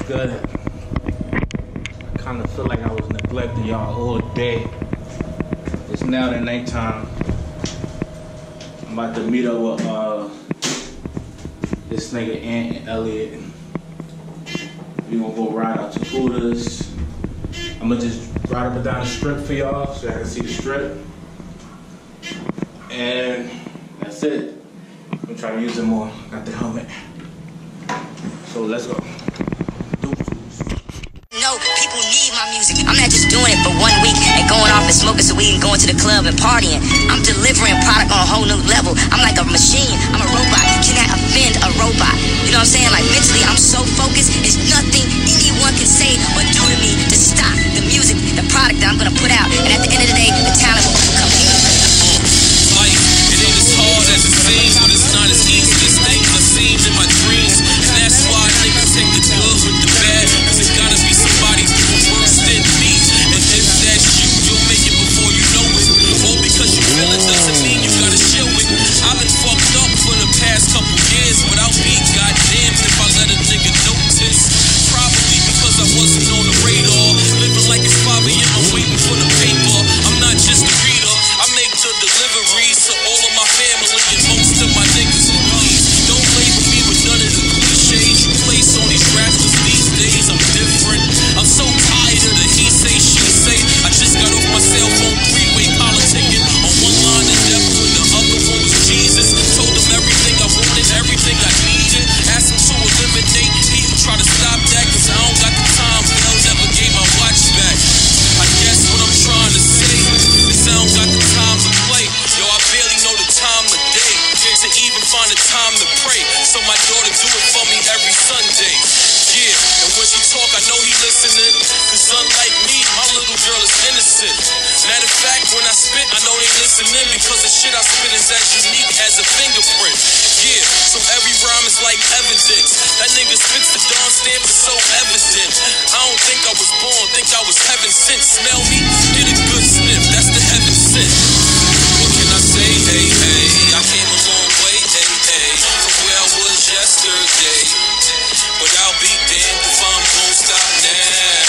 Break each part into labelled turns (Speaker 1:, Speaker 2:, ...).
Speaker 1: good. I kind of feel like I was neglecting y'all all day. It's now the nighttime. I'm about to meet up with this nigga Ant and Elliot. We gonna go ride out to Hooters. I'm gonna just ride up and down the strip for y'all so y'all can see the strip. And that's it. I'm trying to use it more. Got the helmet. So let's go.
Speaker 2: No, people need my music. I'm not just doing it for 1 week and going off and smoking some weed and going to the club and partying. I'm delivering product on a whole new level. I'm like a machine. I'm a robot. You cannot offend a robot. You know what I'm saying? Like mentally, I'm so focused. It's nothing anyone can say or do to me to stop the music, the product that I'm gonna put out. And at the end of the day, the talent will come in.
Speaker 3: Life, it ain't as hard as it seems, but it's not as easy as things I seen in my dreams. And that's why niggas take the good with the bad, cause it gotta be somebody worse than me. And if that's you, you'll make it before you know it. All because you feel it doesn't mean you gotta chill it. I've been fucked up for the past couple years without me. Goddamn if I let a nigga notice. Probably because I wasn't on the radar. Living like it's 5 a.m. I'm waiting for the paper. I'm not just a reader. I make the deliveries to all of my family and most of my niggas. And please don't label me with none of the cliches you place on these rappers these days. I'm different. I'm so tired of the he say, she say. I just got off my cell phone three-way politicking. On one line the devil and the other one was Jesus. Told him everything I wanted, everything I needed. Asked him to eliminate. He try to stop that cause I don't got the time. Hell never gave my watch back. I guess what I'm trying to say is I don't got the time to play. Yo, I barely know the time of day to even find the time to pray. So my daughter do it for me every Sunday. Yeah, and when she talk, I know he listening. Cause unlike me, my little girl is innocent. Matter of fact, when I spit, I know they listening. Because the shit I spit is as unique as a fingerprint. Yeah, so every rhyme is like evidence. That nigga spits the Dawn stamp is so evident. I don't think I was born, think I was heaven sent. Smell me? Get a good sniff, that's the heaven sent. What can I say? Hey, hey, I came a long way, hey, hey, from where I was yesterday. But I'll be damned if I'm gon' stop now.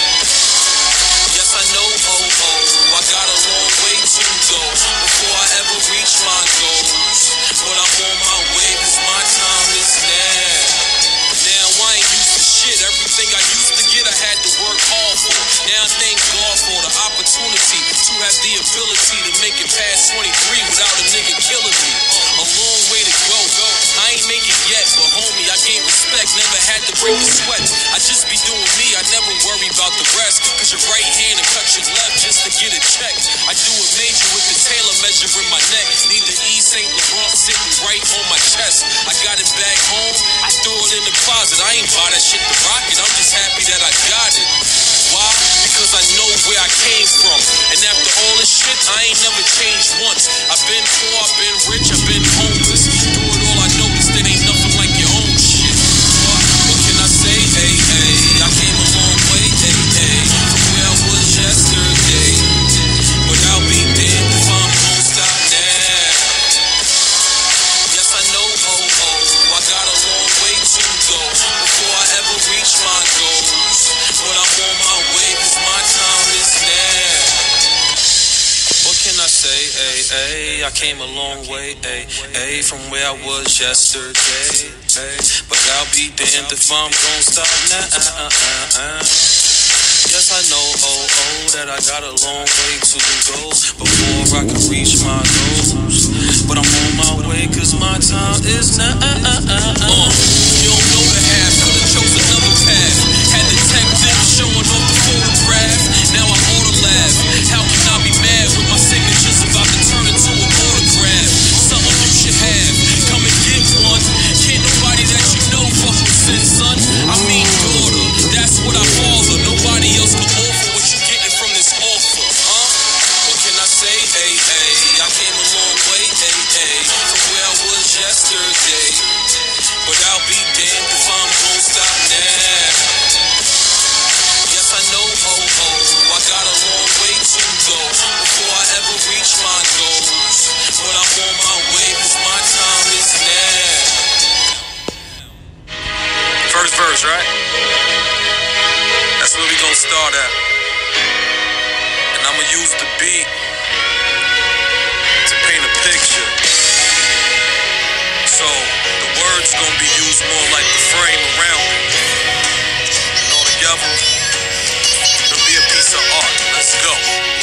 Speaker 3: Yes, I know, oh, oh, I got a long way to go before I ever reach my goals. But I'm on my way, cause my time is now. Now I ain't used to shit, everything I used to get I had to work hard for. Now I thank God for the opportunity to have the ability to make it past 23 without a nigga killing me. A long way to go. I ain't make it yet, but homie, I gained respect, never had to break the sweat. I just be doing me, I never worry about the rest. Cause your right hand and cut your left just to get a check. I do it major with the tailor measure in my neck. Need the E St. Laurent sitting right on my chest. I got it back home, I threw it in the closet. I ain't buy that shit to rock it, I'm just happy that I got it. Why? Because I know where I came from. And after all this shit, I ain't never changed once. I've been poor, I've been rich, I've been homeless. Through it all I noticed it ain't nothing like your own shit. What can I say? Hey, hey, I came a long way, hey, hey, from where I was yesterday. But I'll be damned if I'm gon' stop now. Yes, I know, oh, oh, I got a long way to go before I ever reach my goals. But I'm on my way, cause my time is now. What can I say? Ay, ay, I came a long way, ay, ay, from where I was yesterday. Ay, but I'll be damned if I'm gon' stop now. Yes, I know, oh, oh, that I got a long way to go before I can reach my goals. But I'm on my way, cause my time is now. You don't know the half, could've chose another path. Had detectives showing off the photograph. Now I oughta laugh. How can I be mad when my signature's about to turn into a autograph? Something you should have, come and get one. Can't nobody that you know fuck with sin, son. I mean daughter, that's what I father. Nobody else can offer what you getting from this offer, huh? What can I say? Hey, hey, I came a long way, hey, hey, from where I was yesterday. But I'll be gonna start at. And I'ma use the beat to paint a picture. So the words gonna be used more like the frame around it. And all together, it'll be a piece of art. Let's go.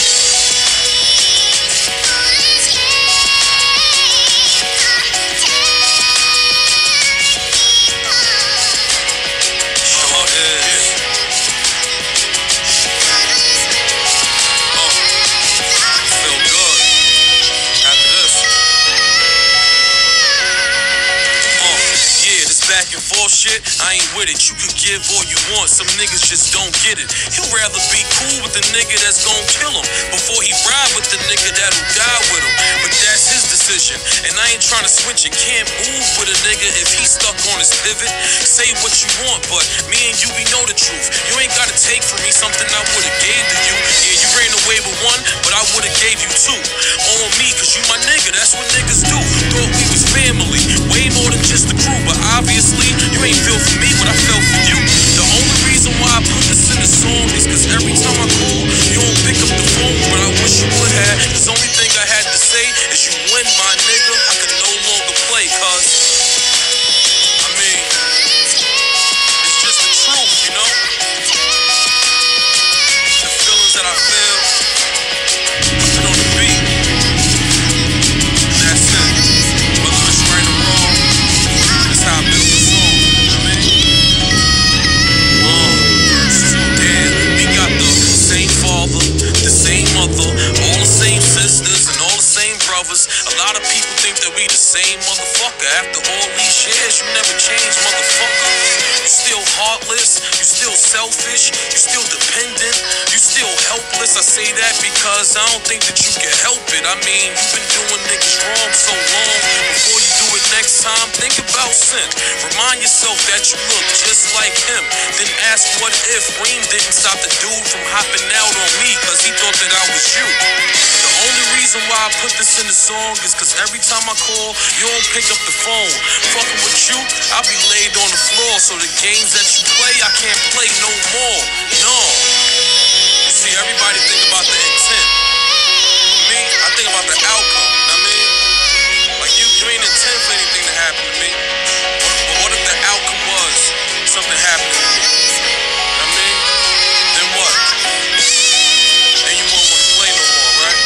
Speaker 3: Back and forth shit, I ain't with it. You could give all you want, some niggas just don't get it. He'll rather be cool with the nigga that's gon' kill him before he ride with the nigga that'll die with him. But that's his decision, and I ain't tryna switch it. Can't move with a nigga if he stuck on his pivot. Say what you want, but me and you, we know the truth. You ain't gotta take from me something I would've gave to you. Yeah, you ran away with one, but I would've gave you two. On me, cause you my nigga, that's what niggas do. Thought we was family, way more than just a crew, but obviously, you ain't feel for me what I felt for you. The only reason why I put this in the song is cause every time I call, you don't pick up the phone, but I wish you would have. The only thing I had to say is you win, my nigga. I could no longer play, cause I mean, it's just the truth, you know? The feelings that I feel, put it on the beat. That's it. Whether it's right or wrong, that's how I build the song. The same mother, all the same sisters, and all the same brothers. A lot of people think that we the same motherfucker. After all these years, you never changed, motherfucker. You still heartless, you still selfish, you still dependent, you still helpless. I say that because I don't think that you can help it. I mean, you've been doing niggas wrong so long. Before you do it next time, think about sin. Remind yourself that you look just like him. Then ask what if Reem didn't stop the dude from hopping out on me cause he thought that I was you. The only reason why I put this in the song is cause every time I call, you don't pick up the phone. Fucking with you, I'll be laid on the floor. So the games that you play, I can't play no more. No. You see, everybody think about the intent. For me, I think about the outcome. I mean, like you ain't intent for anything to happen to me. But what if the outcome was something happened to me? I mean, then what? Then you won't want to play no more, right?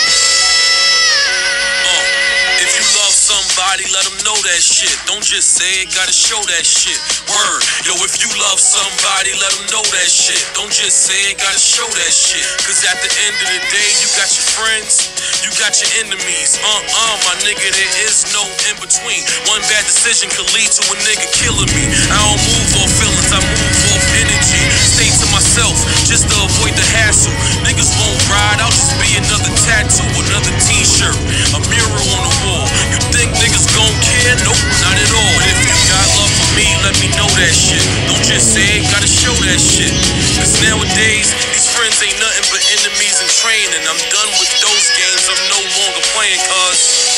Speaker 3: If you love somebody, let them know that shit. Don't just say it, gotta show that shit. Word. Yo, if you love somebody, let them know that shit. Don't just say it, gotta show that shit. Cause at the end of the day, you got your friends, you got your enemies. My nigga, there is no in between. One bad decision could lead to a nigga killing me. I don't move off feelings, I move off energy. Stay to myself, just to avoid the hassle. Niggas won't ride, I'll just be another tattoo, another t-shirt, a mirror on the wall. You think niggas gon' care? Nope, not at all. But if you got love for me, let me know that shit. Don't just say it, gotta show that shit. Cause nowadays, these friends ain't nothing but enemies in training. I'm done with those games, I'm no longer playing cause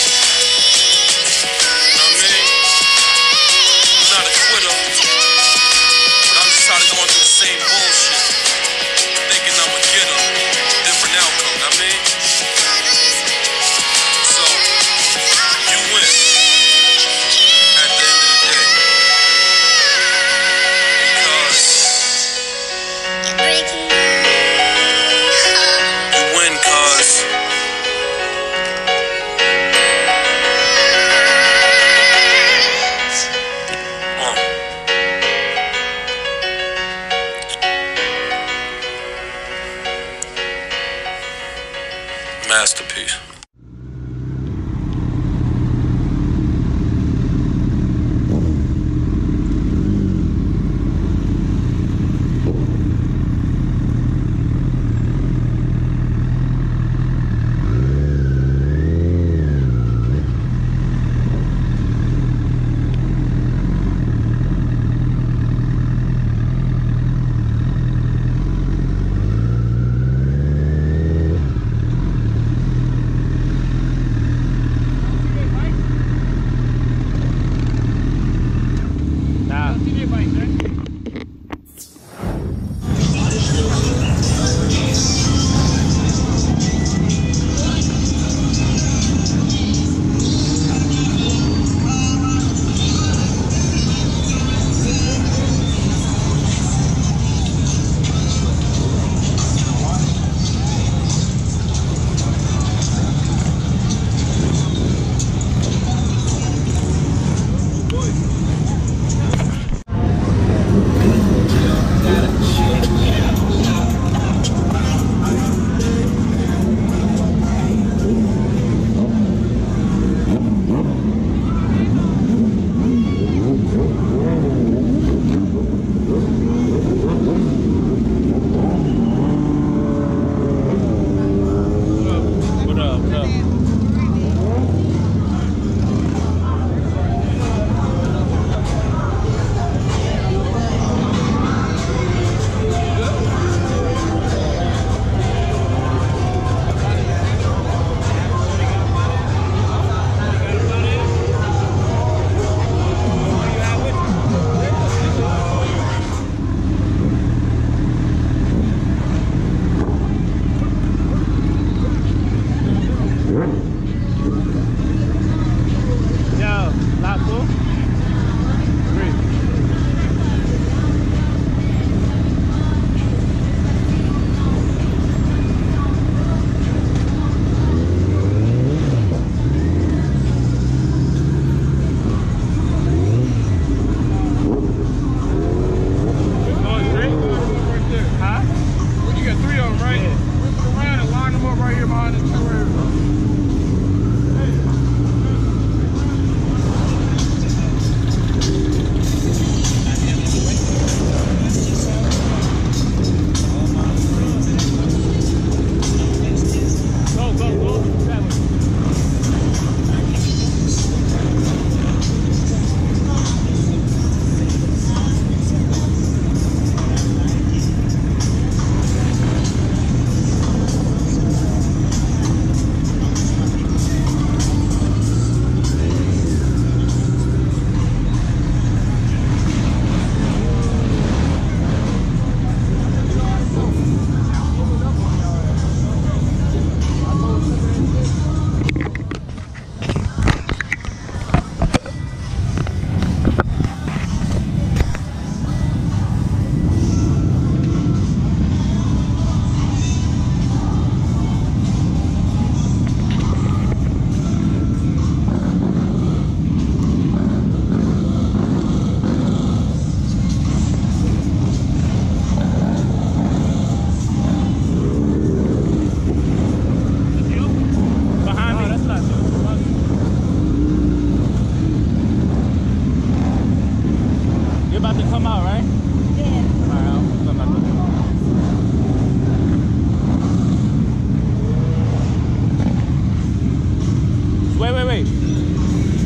Speaker 3: you know what I mean? I'm not a quitter, but I'm just tired of going through the same bullshit. Thinking I'ma get a different outcome, you know what I mean? So, you win at the end of the day. Because you win cause masterpiece.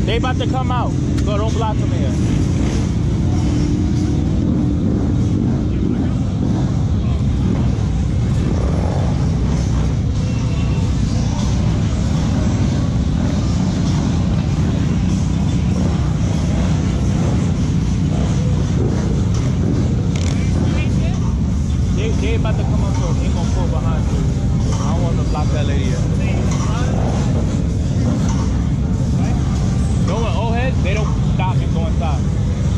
Speaker 1: They about to come out, so don't block them here. They about to come up, so they gonna pull behind you. I don't want to block that lady yet. Going O-head, they don't stop and go inside.